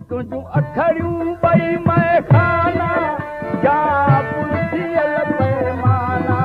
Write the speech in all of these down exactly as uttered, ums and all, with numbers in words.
तुझूं अखड़ियूं ॿई मैखाना या पुरथियल पैमाना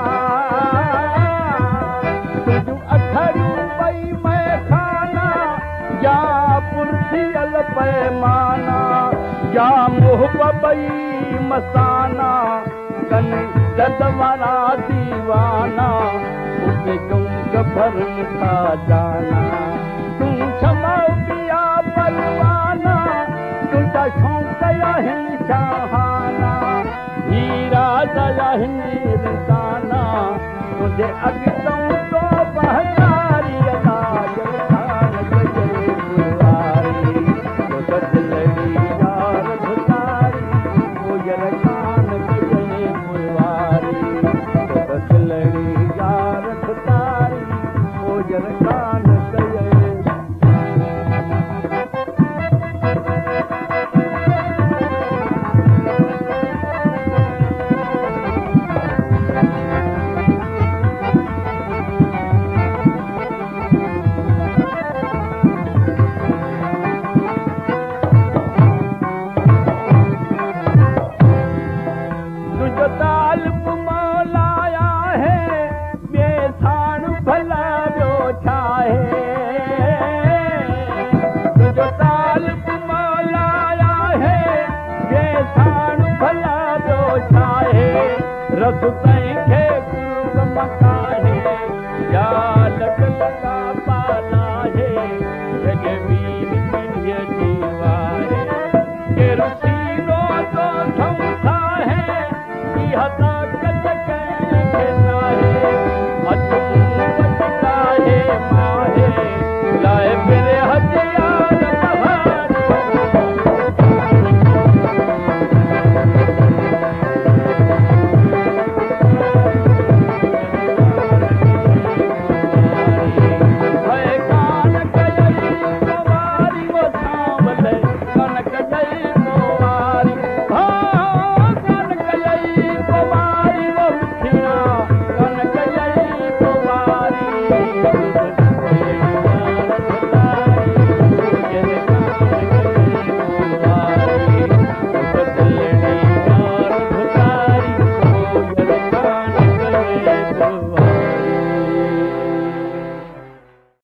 तुझूं अखड़ियूं ॿई मैखाना या पुरथियल पैमाना या मोहब ॿई मसाना कनि दद वारा दीवाना उते चुंग भरनि था जाना तूं क्षमा पिया परवाना तुंहिंजा शौक़ आहिनि शाहाना हीरा दया हिनी रिसाना तुंहिंजे अॻितो तो बहकारी अदाज खान कजे गुरवारी तो दिलड़ी यार भुतारी गुजर खान कजे गुरवारी तो दिलड़ी यार भुतारी गुजर खान कजे रस